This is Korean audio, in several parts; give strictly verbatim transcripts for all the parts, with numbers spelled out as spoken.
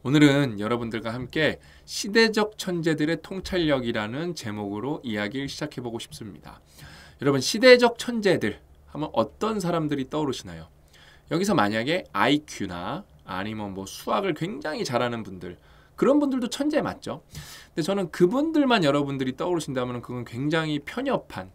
오늘은 여러분들과 함께 시대적 천재들의 통찰력이라는 제목으로 이야기를 시작해보고 싶습니다. 여러분, 시대적 천재들 하면 어떤 사람들이 떠오르시나요? 여기서 만약에 아이큐나 아니면 뭐 수학을 굉장히 잘하는 분들, 그런 분들도 천재 맞죠? 근데 저는 그분들만 여러분들이 떠오르신다면 그건 굉장히 편협한,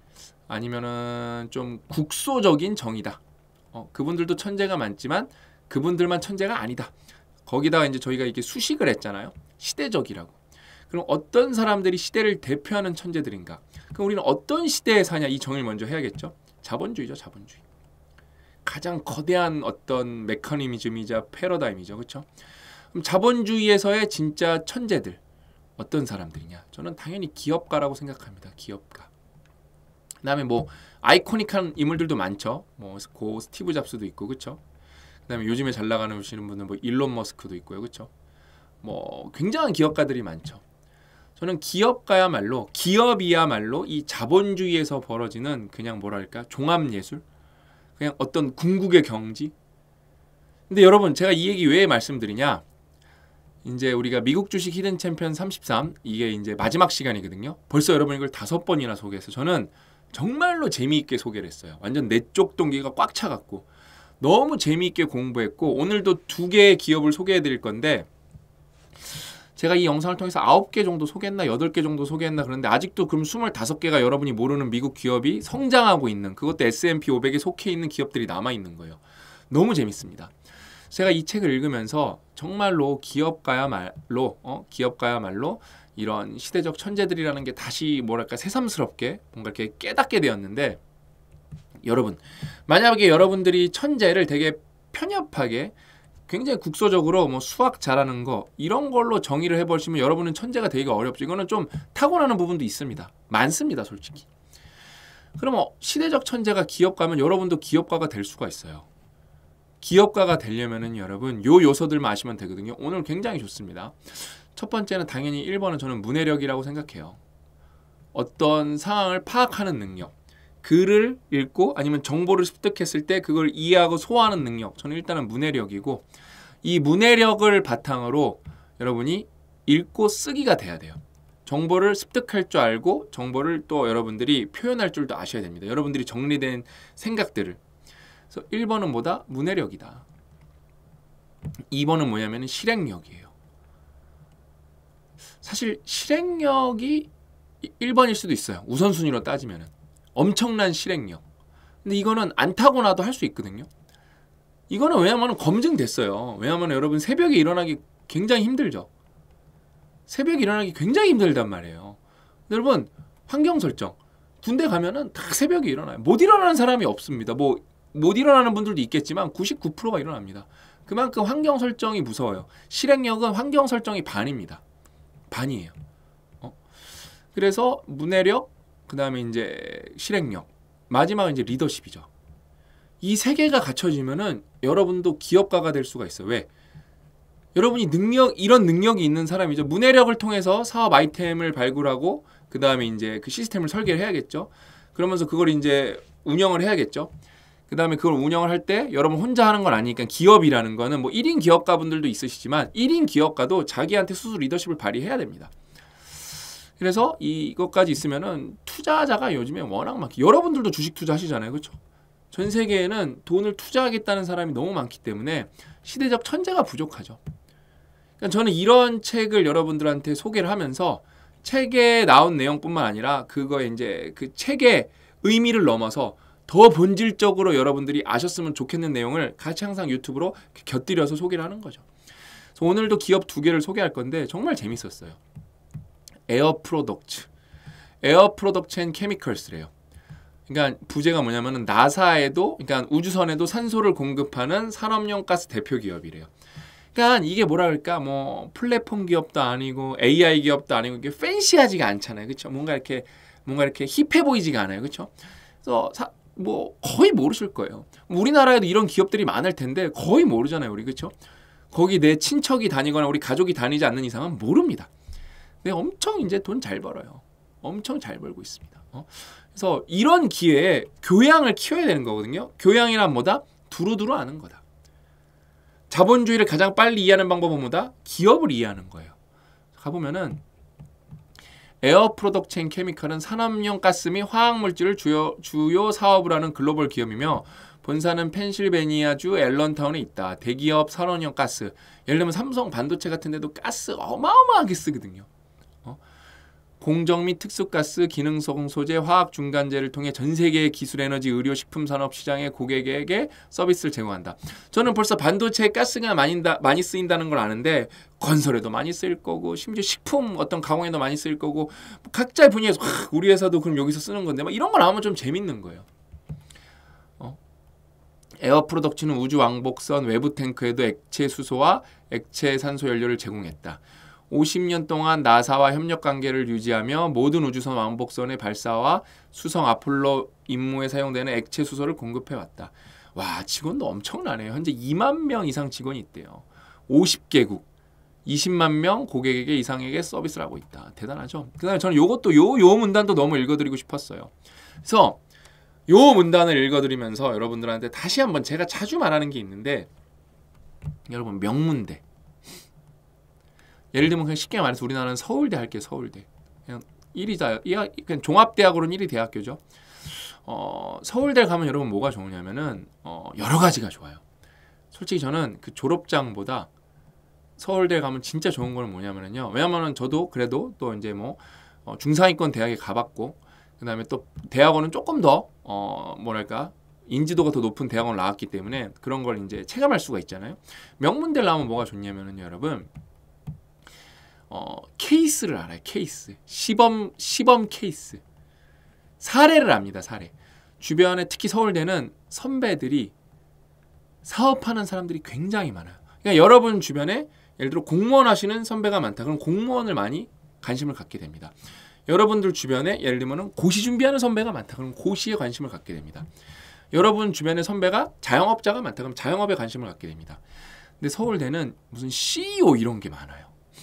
아니면은 좀 국소적인 정의다. 어, 그분들도 천재가 많지만 그분들만 천재가 아니다. 거기다가 이제 저희가 이게 수식을 했잖아요. 시대적이라고. 그럼 어떤 사람들이 시대를 대표하는 천재들인가? 그럼 우리는 어떤 시대에 사냐? 이 정의를 먼저 해야겠죠. 자본주의죠, 자본주의. 가장 거대한 어떤 메커니즘이자 패러다임이죠, 그렇죠? 그럼 자본주의에서의 진짜 천재들 어떤 사람들이냐? 저는 당연히 기업가라고 생각합니다. 기업가. 그다음에 뭐 아이코닉한 인물들도 많죠. 뭐 고 스티브 잡스도 있고, 그렇죠? 그다음에 요즘에 잘 나가는 분은 뭐 일론 머스크도 있고요, 그렇죠? 뭐 굉장한 기업가들이 많죠. 저는 기업가야말로, 기업이야말로 이 자본주의에서 벌어지는 그냥 뭐랄까 종합예술, 그냥 어떤 궁극의 경지. 근데 여러분, 제가 이 얘기 왜 말씀드리냐? 이제 우리가 미국 주식 히든 챔피언 삼십삼, 이게 이제 마지막 시간이거든요. 벌써 여러분 이걸 다섯 번이나 소개해서 저는 정말로 재미있게 소개를 했어요. 완전 내적 동기가 꽉 차갖고 너무 재미있게 공부했고, 오늘도 두 개의 기업을 소개해 드릴 건데, 제가 이 영상을 통해서 아홉 개 정도 소개했나 여덟 개 정도 소개했나 그런데 아직도 그럼 스물다섯 개가 여러분이 모르는 미국 기업이 성장하고 있는, 그것도 에스 앤 피 오백에 속해 있는 기업들이 남아있는 거예요. 너무 재밌습니다. 제가 이 책을 읽으면서 정말로 기업가야말로 어? 기업가야말로 이런 시대적 천재들이라는 게 다시 뭐랄까 새삼스럽게 뭔가 이렇게 깨닫게 되었는데, 여러분, 만약에 여러분들이 천재를 되게 편협하게 굉장히 국소적으로 뭐 수학 잘하는 거 이런 걸로 정의를 해버리시면 여러분은 천재가 되기가 어렵죠. 이거는 좀 타고나는 부분도 있습니다. 많습니다, 솔직히. 그럼 시대적 천재가 기업가면 여러분도 기업가가 될 수가 있어요. 기업가가 되려면은 여러분 요 요소들만 아시면 되거든요. 오늘 굉장히 좋습니다. 첫 번째는 당연히 일 번은 저는 문해력이라고 생각해요. 어떤 상황을 파악하는 능력, 글을 읽고 아니면 정보를 습득했을 때 그걸 이해하고 소화하는 능력, 저는 일단은 문해력이고, 이 문해력을 바탕으로 여러분이 읽고 쓰기가 돼야 돼요. 정보를 습득할 줄 알고 정보를 또 여러분들이 표현할 줄도 아셔야 됩니다. 여러분들이 정리된 생각들을. 그래서 일 번은 뭐다? 문해력이다. 이 번은 뭐냐면 실행력이에요. 사실 실행력이 일 번일 수도 있어요. 우선순위로 따지면은. 엄청난 실행력. 근데 이거는 안 타고나도 할 수 있거든요. 이거는 왜냐면 검증됐어요. 왜냐면 여러분 새벽에 일어나기 굉장히 힘들죠. 새벽에 일어나기 굉장히 힘들단 말이에요. 여러분 환경 설정. 군대 가면은 다 새벽에 일어나요. 못 일어나는 사람이 없습니다. 뭐 못 일어나는 분들도 있겠지만 구십구 퍼센트가 일어납니다. 그만큼 환경 설정이 무서워요. 실행력은 환경 설정이 반입니다. 반이에요. 어? 그래서 문해력, 그 다음에 이제 실행력, 마지막은 이제 리더십이죠. 이 세 개가 갖춰지면은 여러분도 기업가가 될 수가 있어요. 왜? 여러분이 능력, 이런 능력이 있는 사람이죠. 문해력을 통해서 사업 아이템을 발굴하고, 그 다음에 이제 그 시스템을 설계를 해야겠죠. 그러면서 그걸 이제 운영을 해야겠죠. 그 다음에 그걸 운영을 할 때 여러분 혼자 하는 건 아니니까 기업이라는 거는 뭐 일 인 기업가분들도 있으시지만 일 인 기업가도 자기한테 스스로 리더십을 발휘해야 됩니다. 그래서 이것까지 있으면은 투자자가 요즘에 워낙 많기, 여러분들도 주식 투자하시잖아요, 그렇죠? 전 세계에는 돈을 투자하겠다는 사람이 너무 많기 때문에 시대적 천재가 부족하죠. 그러니까 저는 이런 책을 여러분들한테 소개를 하면서 책에 나온 내용뿐만 아니라 그거에 이제 그 책의 의미를 넘어서 더 본질적으로 여러분들이 아셨으면 좋겠는 내용을 같이 항상 유튜브로 곁들여서 소개를 하는 거죠. 그래서 오늘도 기업 두 개를 소개할 건데 정말 재밌었어요. 에어 프로덕트, 에어 프로덕트 앤 케미컬스래요. 그러니까 부제가 뭐냐면은 나사에도, 그러니까 우주선에도 산소를 공급하는 산업용 가스 대표 기업이래요. 그러니까 이게 뭐라 그럴까, 뭐 플랫폼 기업도 아니고 에이 아이 기업도 아니고 이게 팬시하지가 않잖아요, 그렇죠? 뭔가 이렇게 뭔가 이렇게 힙해 보이지가 않아요, 그렇죠? 그래서 사, 뭐 거의 모르실 거예요. 우리나라에도 이런 기업들이 많을 텐데 거의 모르잖아요, 우리, 그렇죠? 거기 내 친척이 다니거나 우리 가족이 다니지 않는 이상은 모릅니다. 근데 엄청 이제 돈 잘 벌어요. 엄청 잘 벌고 있습니다. 어? 그래서 이런 기회에 교양을 키워야 되는 거거든요. 교양이란 뭐다? 두루두루 아는 거다. 자본주의를 가장 빨리 이해하는 방법은 뭐다? 기업을 이해하는 거예요. 가보면은 에어 프로덕트 체인 케미컬은 산업용 가스 및 화학물질을 주요, 주요 사업을 하는 글로벌 기업이며 본사는 펜실베니아주 앨런타운에 있다. 대기업 산업용 가스, 예를 들면 삼성 반도체 같은 데도 가스 어마어마하게 쓰거든요. 어? 공정 및 특수가스, 기능성 소재, 화학 중간재를 통해 전 세계의 기술, 에너지, 의료, 식품 산업 시장의 고객에게 서비스를 제공한다. 저는 벌써 반도체에 가스가 많이, 많이 쓰인다는 걸 아는데 건설에도 많이 쓰일 거고 심지어 식품 어떤 가공에도 많이 쓰일 거고 각자의 분야에서 와, 우리 회사도 그럼 여기서 쓰는 건데 막 이런 걸 나오면 좀 재밌는 거예요. 어? 에어 프로덕트는 우주 왕복선 외부 탱크에도 액체 수소와 액체 산소 연료를 제공했다. 오십 년 동안 나사와 협력 관계를 유지하며 모든 우주선 왕복선의 발사와 수성 아폴로 임무에 사용되는 액체 수소를 공급해왔다. 와, 직원도 엄청나네요. 현재 이만 명 이상 직원이 있대요. 오십 개국, 이십만 명 고객에게 이상에게 서비스를 하고 있다. 대단하죠? 그 다음에 저는 요것도 요, 요 문단도 너무 읽어드리고 싶었어요. 그래서 요 문단을 읽어드리면서 여러분들한테 다시 한번 제가 자주 말하는 게 있는데, 여러분 명문대, 예를 들면 그냥 쉽게 말해서 우리나라는 서울대 할게요. 서울대. 그냥 일 위다. 그냥 종합대학으로는 일 위 대학교죠. 어, 서울대 가면 여러분 뭐가 좋으냐면은 어, 여러 가지가 좋아요. 솔직히 저는 그 졸업장보다 서울대 가면 진짜 좋은 건 뭐냐면요. 왜냐면은 저도 그래도 또 이제 뭐 어, 중상위권 대학에 가봤고, 그다음에 또 대학원은 조금 더 어, 뭐랄까 인지도가 더 높은 대학원을 나왔기 때문에 그런 걸 이제 체감할 수가 있잖아요. 명문대를 나오면 뭐가 좋냐면은 여러분. 어, 케이스를 알아요. 케이스. 시범, 시범 케이스. 사례를 압니다. 사례. 주변에 특히 서울대는 선배들이 사업하는 사람들이 굉장히 많아요. 그러니까 여러분 주변에 예를 들어 공무원 하시는 선배가 많다. 그럼 공무원을 많이 관심을 갖게 됩니다. 여러분들 주변에 예를 들면 고시 준비하는 선배가 많다. 그럼 고시에 관심을 갖게 됩니다. 여러분 주변에 선배가 자영업자가 많다. 그럼 자영업에 관심을 갖게 됩니다. 근데 서울대는 무슨 씨이오 이런 게 많아요.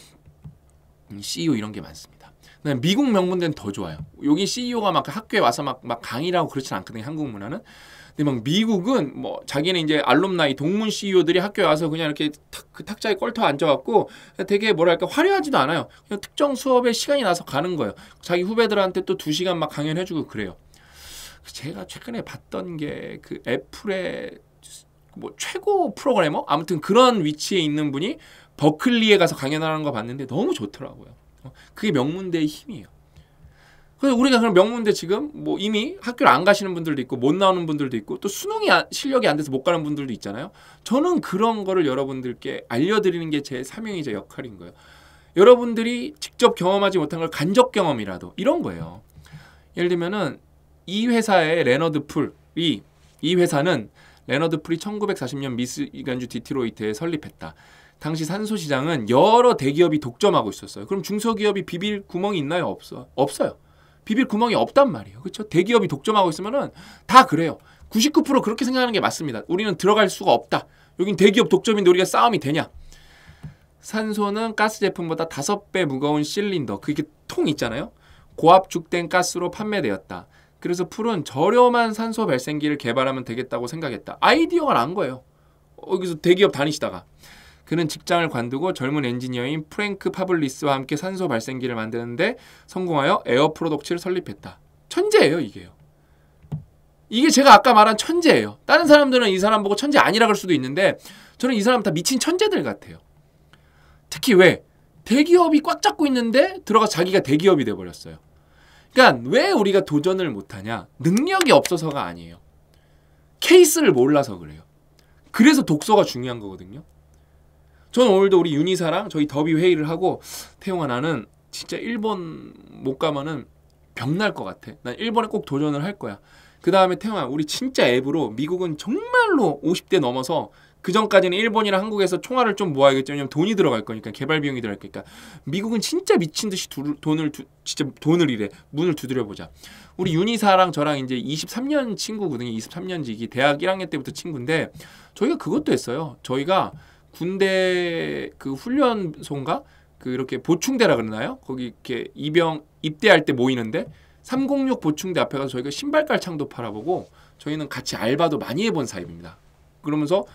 씨이오 이런 게 많습니다. 미국 명문대는 더 좋아요. 여기 씨이오가 막 학교에 와서 막, 막 강의를 하고 그렇진 않거든요. 한국 문화는. 근데 막 미국은 뭐 자기는 이제 알룸나이 동문 씨이오들이 학교에 와서 그냥 이렇게 탁, 그 탁자에 껄터 앉아갖고 되게 뭐랄까 화려하지도 않아요. 그냥 특정 수업에 시간이 나서 가는 거예요. 자기 후배들한테 또 두 시간 막 강연해주고 그래요. 제가 최근에 봤던 게 그 애플의 뭐 최고 프로그래머? 아무튼 그런 위치에 있는 분이 버클리에 가서 강연하는 거 봤는데 너무 좋더라고요. 그게 명문대의 힘이에요. 그래서 우리가 그럼 명문대 지금 뭐 이미 학교를 안 가시는 분들도 있고 못 나오는 분들도 있고 또 수능이 아, 실력이 안 돼서 못 가는 분들도 있잖아요. 저는 그런 거를 여러분들께 알려드리는 게 제 사명이자 역할인 거예요. 여러분들이 직접 경험하지 못한 걸 간접 경험이라도 이런 거예요. 예를 들면은 이 회사의 레너드 풀이 이 회사는 레너드 풀이 천구백사십 년 미시간주 디트로이트에 설립했다. 당시 산소 시장은 여러 대기업이 독점하고 있었어요. 그럼 중소기업이 비빌 구멍이 있나요? 없어. 없어요. 비빌 구멍이 없단 말이에요. 그렇죠? 대기업이 독점하고 있으면은 다 그래요. 구십구 퍼센트 그렇게 생각하는 게 맞습니다. 우리는 들어갈 수가 없다. 여긴 대기업 독점인데 우리가 싸움이 되냐? 산소는 가스 제품보다 다섯 배 무거운 실린더, 그게 통 있잖아요. 고압축된 가스로 판매되었다. 그래서 풀은 저렴한 산소 발생기를 개발하면 되겠다고 생각했다. 아이디어가 난 거예요. 여기서 대기업 다니시다가. 그는 직장을 관두고 젊은 엔지니어인 프랭크 파블리스와 함께 산소 발생기를 만드는데 성공하여 에어 프로덕트를 설립했다. 천재예요, 이게요. 이게 제가 아까 말한 천재예요. 다른 사람들은 이 사람 보고 천재 아니라 그럴 수도 있는데 저는 이 사람 다 미친 천재들 같아요. 특히 왜? 대기업이 꽉 잡고 있는데 들어가 자기가 대기업이 돼버렸어요. 그러니까 왜 우리가 도전을 못하냐? 능력이 없어서가 아니에요. 케이스를 몰라서 그래요. 그래서 독서가 중요한 거거든요. 저는 오늘도 우리 윤희사랑 저희 더비 회의를 하고 태용아 나는 진짜 일본 못 가면은 병날 것 같아. 난 일본에 꼭 도전을 할 거야. 그 다음에 태용아 우리 진짜 앱으로 미국은 정말로 오십 대 넘어서 그 전까지는 일본이랑 한국에서 총알을 좀 모아야겠죠. 왜냐면 돈이 들어갈 거니까 개발 비용이 들어갈 거니까 미국은 진짜 미친 듯이 두, 돈을 두, 진짜 돈을 이래 문을 두드려 보자. 우리 윤희사랑 저랑 이제 이십삼 년 친구거든요. 이십삼 년지기 대학 일 학년 때부터 친구인데 저희가 그것도 했어요. 저희가 군대 그 훈련소인가 그 이렇게 보충대라 그러나요? 거기 이렇게 입영 입대할 때 모이는데 삼공육 보충대 앞에 가서 저희가 신발 깔창도 팔아보고 저희는 같이 알바도 많이 해본 사이입니다. 그러면서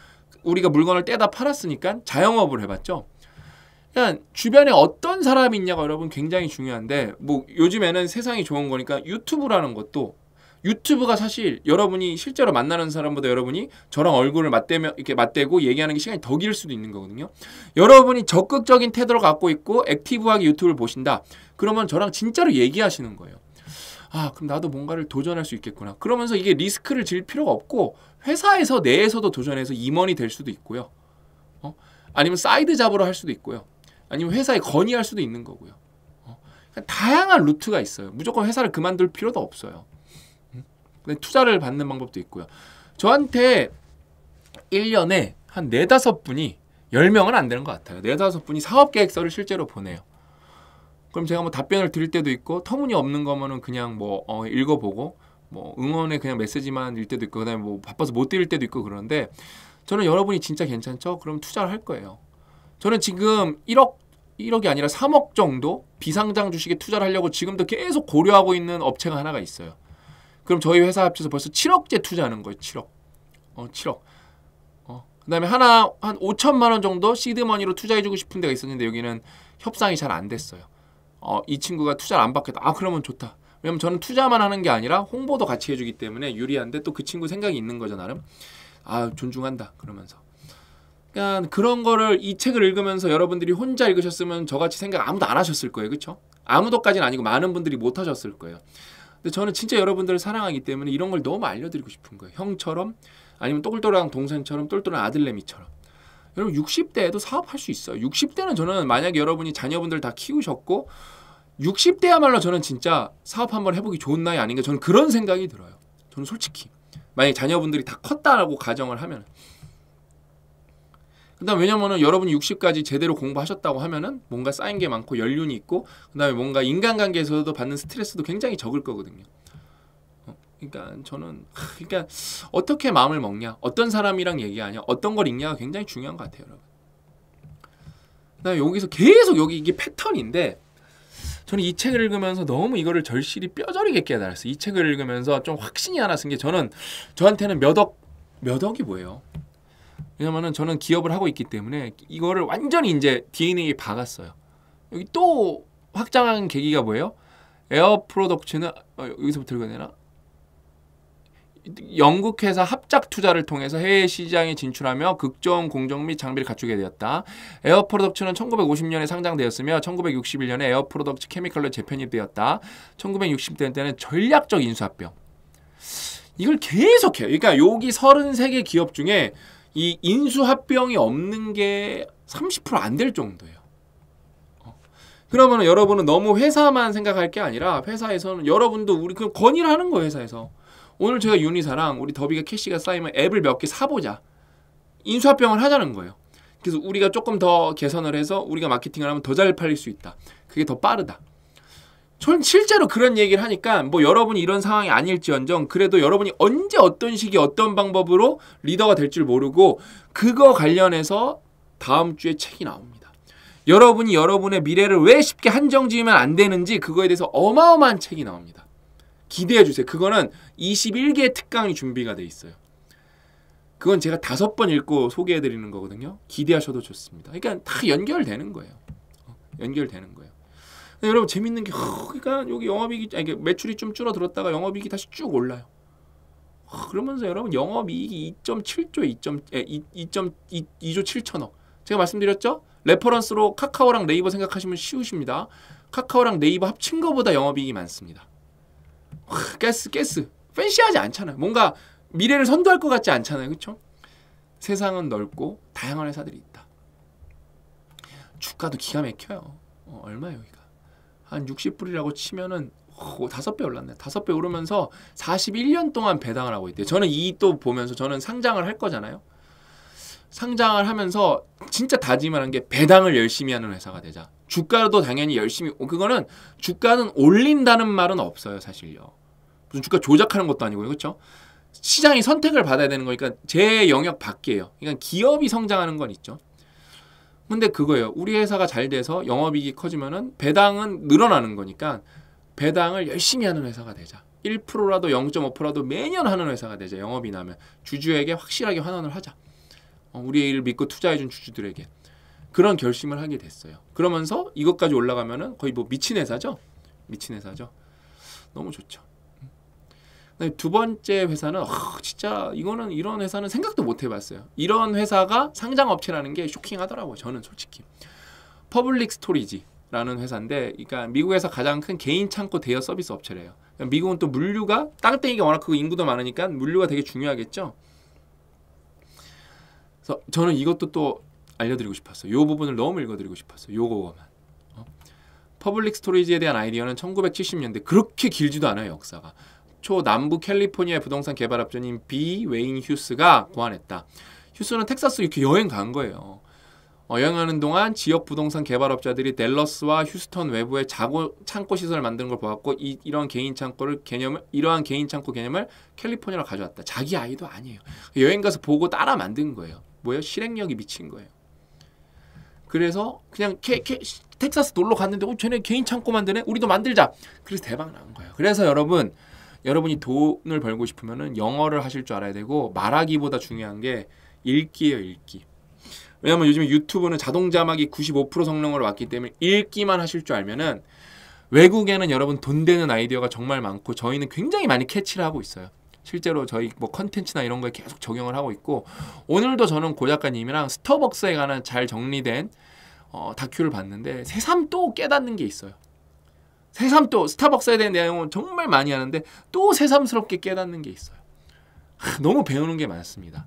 우리가 물건을 떼다 팔았으니까 자영업을 해봤죠. 그러니까 주변에 어떤 사람이 있냐가 여러분 굉장히 중요한데 뭐 요즘에는 세상이 좋은 거니까 유튜브라는 것도 유튜브가 사실 여러분이 실제로 만나는 사람보다 여러분이 저랑 얼굴을 맞대며 이렇게 맞대고 얘기하는 게 시간이 더 길 수도 있는 거거든요. 여러분이 적극적인 태도를 갖고 있고 액티브하게 유튜브를 보신다. 그러면 저랑 진짜로 얘기하시는 거예요. 아, 그럼 나도 뭔가를 도전할 수 있겠구나. 그러면서 이게 리스크를 질 필요가 없고 회사에서 내에서도 도전해서 임원이 될 수도 있고요. 어? 아니면 사이드 잡으로 할 수도 있고요. 아니면 회사에 건의할 수도 있는 거고요. 어? 그러니까 다양한 루트가 있어요. 무조건 회사를 그만둘 필요도 없어요. 투자를 받는 방법도 있고요. 저한테 일 년에 한 네다섯 분이 열 명은 안 되는 것 같아요. 네다섯 분이 사업계획서를 실제로 보내요. 그럼 제가 뭐 답변을 드릴 때도 있고 터무니없는 거면은 그냥 뭐 어, 읽어보고 뭐 응원의 그냥 메시지만 일 때도 있고 그다음에 뭐 바빠서 못 드릴 때도 있고 그런데 저는 여러분이 진짜 괜찮죠? 그럼 투자를 할 거예요. 저는 지금 일억 일억이 아니라 삼억 정도 비상장 주식에 투자를 하려고 지금도 계속 고려하고 있는 업체가 하나가 있어요. 그럼 저희 회사 합쳐서 벌써 칠억째 투자하는 거예요. 칠억. 어, 칠억. 어. 그다음에 하나 한 오천만 원 정도 시드머니로 투자해주고 싶은 데가 있었는데 여기는 협상이 잘 안 됐어요. 어, 이 친구가 투자를 안 받겠다. 아, 그러면 좋다. 왜냐면 저는 투자만 하는 게 아니라 홍보도 같이 해주기 때문에 유리한데 또 그 친구 생각이 있는 거죠, 나름. 아, 존중한다. 그러면서. 그러니까 그런 거를 이 책을 읽으면서 여러분들이 혼자 읽으셨으면 저같이 생각 아무도 안 하셨을 거예요. 그렇죠? 아무도까지는 아니고 많은 분들이 못 하셨을 거예요. 근데 저는 진짜 여러분들을 사랑하기 때문에 이런 걸 너무 알려드리고 싶은 거예요. 형처럼 아니면 똘똘한 동생처럼 똘똘한 아들내미처럼. 여러분 육십 대에도 사업할 수 있어요. 육십 대는 저는 만약에 여러분이 자녀분들 다 키우셨고 육십 대야말로 저는 진짜 사업 한번 해보기 좋은 나이 아닌가 저는 그런 생각이 들어요. 저는 솔직히 만약에 자녀분들이 다 컸다라고 가정을 하면 그다음 왜냐면은 여러분이 육십까지 제대로 공부하셨다고 하면은 뭔가 쌓인 게 많고 연륜이 있고 그다음에 뭔가 인간관계에서도 받는 스트레스도 굉장히 적을 거거든요. 어, 그러니까 저는 그러니까 어떻게 마음을 먹냐, 어떤 사람이랑 얘기하냐, 어떤 걸 읽냐가 굉장히 중요한 것 같아요, 여러분. 그다음에 여기서 계속 여기 이게 패턴인데 저는 이 책을 읽으면서 너무 이거를 절실히 뼈저리게 깨달았어요. 이 책을 읽으면서 좀 확신이 하나 쓴 게 저는 저한테는 몇 억, 몇 억이 뭐예요? 왜냐면은 저는 기업을 하고 있기 때문에 이거를 완전히 이제 디엔에이에 박았어요. 여기 또 확장한 계기가 뭐예요? 에어 프로덕츠는 어, 여기서부터 읽어야 되나? 영국 회사 합작 투자를 통해서 해외 시장에 진출하며 극저온 공정 및 장비를 갖추게 되었다. 에어 프로덕츠는 천구백오십 년에 상장되었으며 천구백육십일 년에 에어 프로덕츠 케미컬로 재편입되었다. 천구백육십 년대는 전략적 인수합병. 이걸 계속해요. 그러니까 여기 서른세 개 기업 중에 이 인수합병이 없는 게 삼십 퍼센트 안 될 정도예요. 어. 그러면 여러분은 너무 회사만 생각할 게 아니라 회사에서는 여러분도 우리 그냥 건의를 하는 거예요. 회사에서. 오늘 제가 윤희사랑 우리 더비가 캐시가 쌓이면 앱을 몇 개 사보자. 인수합병을 하자는 거예요. 그래서 우리가 조금 더 개선을 해서 우리가 마케팅을 하면 더 잘 팔릴 수 있다. 그게 더 빠르다. 전 실제로 그런 얘기를 하니까 뭐 여러분이 이런 상황이 아닐지언정 그래도 여러분이 언제 어떤 시기 어떤 방법으로 리더가 될 줄 모르고 그거 관련해서 다음 주에 책이 나옵니다. 여러분이 여러분의 미래를 왜 쉽게 한정 지으면 안 되는지 그거에 대해서 어마어마한 책이 나옵니다. 기대해 주세요. 그거는 이십일 개의 특강이 준비가 돼 있어요. 그건 제가 다섯 번 읽고 소개해 드리는 거거든요. 기대하셔도 좋습니다. 그러니까 다 연결되는 거예요. 연결되는 거예요. 여러분 재밌는 게 그러니까 여기 영업이익이 아니 매출이 좀 줄어들었다가 영업이익이 다시 쭉 올라요. 그러면서 여러분 영업이익이 이 점 칠조 이조 칠천억. 제가 말씀드렸죠? 레퍼런스로 카카오랑 네이버 생각하시면 쉬우십니다. 카카오랑 네이버 합친 거보다 영업이익이 많습니다. 가스 가스 팬시하지 않잖아요. 뭔가 미래를 선도할 것 같지 않잖아요. 그렇죠? 세상은 넓고 다양한 회사들이 있다. 주가도 기가 막혀요. 어, 얼마예요 여기가? 한 육십 불이라고 치면은 다섯 배 올랐네. 다섯 배 오르면서 사십일 년 동안 배당을 하고 있대요. 저는 이 또 보면서 저는 상장을 할 거잖아요. 상장을 하면서 진짜 다짐을 한 게 배당을 열심히 하는 회사가 되자. 주가도 당연히 열심히 그거는 주가는 올린다는 말은 없어요. 사실요. 무슨 주가 조작하는 것도 아니고요. 그렇죠? 시장이 선택을 받아야 되는 거니까 제 영역 밖이에요. 그러니까 기업이 성장하는 건 있죠. 근데 그거예요. 우리 회사가 잘 돼서 영업이익이 커지면은 배당은 늘어나는 거니까 배당을 열심히 하는 회사가 되자. 일 퍼센트라도 영 점 오 퍼센트라도 매년 하는 회사가 되자. 영업이 나면 주주에게 확실하게 환원을 하자. 어, 우리의 일을 믿고 투자해준 주주들에게. 그런 결심을 하게 됐어요. 그러면서 이것까지 올라가면은 거의 뭐 미친 회사죠. 미친 회사죠. 너무 좋죠. 두 번째 회사는 어, 진짜 이거는 이런 회사는 생각도 못 해봤어요. 이런 회사가 상장업체라는 게 쇼킹하더라고요. 저는 솔직히. 퍼블릭 스토리지라는 회사인데, 그러니까 미국에서 가장 큰 개인 창고 대여 서비스 업체래요. 미국은 또 물류가 땅덩이가 워낙 크고 인구도 많으니까 물류가 되게 중요하겠죠. 그래서 저는 이것도 또 알려드리고 싶었어요. 이 부분을 너무 읽어드리고 싶었어요. 요거만. 어? 퍼블릭 스토리지에 대한 아이디어는 천구백칠십 년대, 그렇게 길지도 않아요. 역사가. 초 남부 캘리포니아 부동산 개발업자인 비 웨인 휴스가 고안했다. 휴스는 텍사스 이렇게 여행 간 거예요. 어, 여행하는 동안 지역 부동산 개발업자들이 댈러스와 휴스턴 외부에 자고 창고 시설을 만드는 걸 보았고, 이, 이런 개인 창고를 개념을 이러한 개인 창고 개념을 캘리포니아로 가져왔다. 자기 아이도 아니에요. 여행 가서 보고 따라 만든 거예요. 뭐예요? 실행력이 미친 거예요. 그래서 그냥 캐, 캐, 텍사스 놀러 갔는데 어, 쟤네 개인 창고 만드네? 우리도 만들자. 그래서 대박 난 거예요. 그래서 여러분, 여러분이 돈을 벌고 싶으면은 영어를 하실 줄 알아야 되고, 말하기보다 중요한 게 읽기예요. 읽기. 왜냐면 요즘에 유튜브는 자동 자막이 구십오 퍼센트 성능으로 왔기 때문에 읽기만 하실 줄 알면은, 외국에는 여러분 돈 되는 아이디어가 정말 많고 저희는 굉장히 많이 캐치를 하고 있어요. 실제로 저희 뭐 컨텐츠나 이런 거에 계속 적용을 하고 있고, 오늘도 저는 고 작가님이랑 스타벅스에 관한 잘 정리된 어, 다큐를 봤는데 새삼 또 깨닫는 게 있어요. 새삼 또 스타벅스에 대한 내용은 정말 많이 하는데 또 새삼스럽게 깨닫는 게 있어요. 하, 너무 배우는 게 많습니다.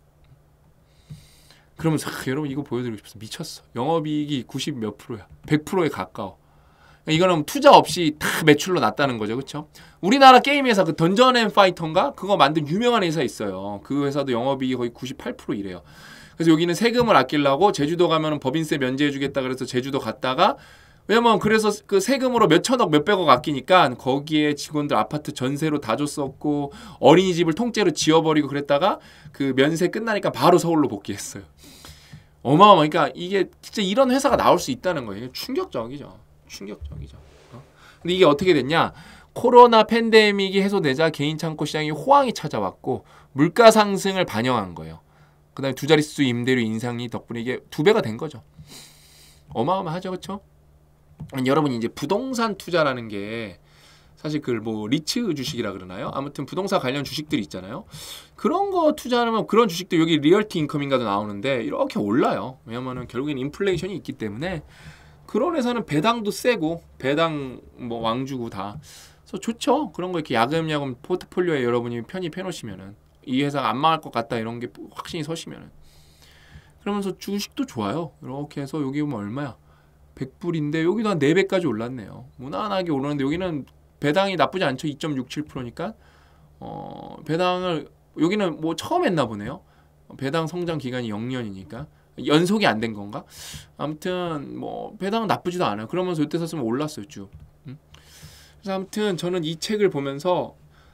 그러면서 하, 여러분 이거 보여드리고 싶어서 미쳤어. 영업이익이 구십 몇 프로야. 백 퍼센트에 가까워. 이거는 투자 없이 다 매출로 났다는 거죠. 그렇죠? 우리나라 게임 회사 그 던전 앤 파이터인가? 그거 만든 유명한 회사 있어요. 그 회사도 영업이익이 거의 구십팔 퍼센트 이래요. 그래서 여기는 세금을 아끼려고 제주도 가면 법인세 면제해 주겠다 그래서 제주도 갔다가, 왜냐면 그래서 그 세금으로 몇천억 몇백억 아끼니까 거기에 직원들 아파트 전세로 다 줬었고 어린이집을 통째로 지어버리고 그랬다가 그 면세 끝나니까 바로 서울로 복귀했어요. 어마어마하니까 이게 진짜 이런 회사가 나올 수 있다는 거예요. 충격적이죠. 충격적이죠. 어? 근데 이게 어떻게 됐냐? 코로나 팬데믹이 해소되자 개인 창고 시장이 호황이 찾아왔고 물가 상승을 반영한 거예요. 그 다음에 두 자릿수 임대료 인상이 덕분에 이게 두 배가 된 거죠. 어마어마하죠. 그렇죠? 여러분이 이제 부동산 투자라는 게 사실 그 뭐 리츠 주식이라 그러나요? 아무튼 부동산 관련 주식들이 있잖아요. 그런 거 투자하면 그런 주식들 여기 리얼티 인컴인가도 나오는데 이렇게 올라요. 왜냐면은 결국엔 인플레이션이 있기 때문에 그런 회사는 배당도 세고 배당 뭐 왕주고 다. 그래서 좋죠. 그런 거 이렇게 야금야금 포트폴리오에 여러분이 편입해 놓으시면은 이 회사가 안 망할 것 같다 이런 게 확신이 서시면은. 그러면서 주식도 좋아요. 이렇게 해서 여기 보면 얼마야? 백 불인데 여기도 한 네 배까지 올랐네요. 무난하게 오르는데 여기는 배당이 나쁘지 않죠. 이 점 육칠 퍼센트니까 어, 배당을 여기는 뭐 처음 했나 보네요. 배당 성장 기간이 영 년이니까 연속이 안 된 건가? 아무튼 뭐 배당은 나쁘지도 않아요. 그러면서 이때 샀으면 올랐어요 쭉. 음? 그래서 아무튼 저는 이 책을 보면서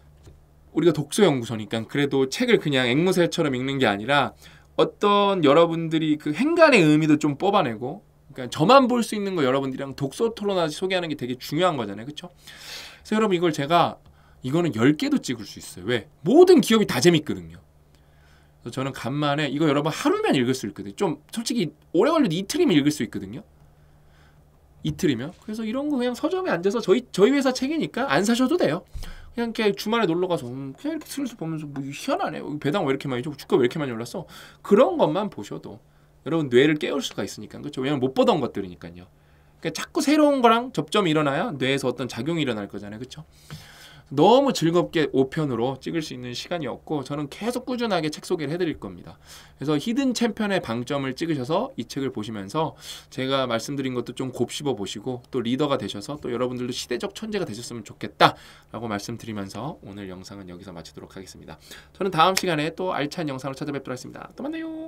우리가 독서연구소니까 그래도 책을 그냥 앵무새처럼 읽는 게 아니라 어떤 여러분들이 그 행간의 의미도 좀 뽑아내고, 그러니까 저만 볼 수 있는 거 여러분들이랑 독서 토론하듯이 소개하는 게 되게 중요한 거잖아요. 그렇죠? 그래서 여러분 이걸 제가 이거는 열 개도 찍을 수 있어요. 왜? 모든 기업이 다 재밌거든요. 그래서 저는 간만에 이거 여러분 하루면 읽을 수 있거든요. 좀 솔직히 오래 걸려도 이틀이면 읽을 수 있거든요. 이틀이면. 그래서 이런 거 그냥 서점에 앉아서 저희 저희 회사 책이니까 안 사셔도 돼요. 그냥 이렇게 주말에 놀러 가서 음, 그냥 이렇게 슬슬 보면서 뭐 희한하네. 배당 왜 이렇게 많이 줘? 주가 왜 이렇게 많이 올랐어? 그런 것만 보셔도 여러분 뇌를 깨울 수가 있으니까. 그렇죠? 왜냐면 못 보던 것들이니까요. 그러니까 자꾸 새로운 거랑 접점이 일어나야 뇌에서 어떤 작용이 일어날 거잖아요. 그렇죠? 너무 즐겁게 오 편으로 찍을 수 있는 시간이었고 저는 계속 꾸준하게 책 소개를 해드릴 겁니다. 그래서 히든 챔피언의 방점을 찍으셔서 이 책을 보시면서 제가 말씀드린 것도 좀 곱씹어 보시고 또 리더가 되셔서 또 여러분들도 시대적 천재가 되셨으면 좋겠다라고 말씀드리면서 오늘 영상은 여기서 마치도록 하겠습니다. 저는 다음 시간에 또 알찬 영상으로 찾아뵙도록 하겠습니다. 또 만나요.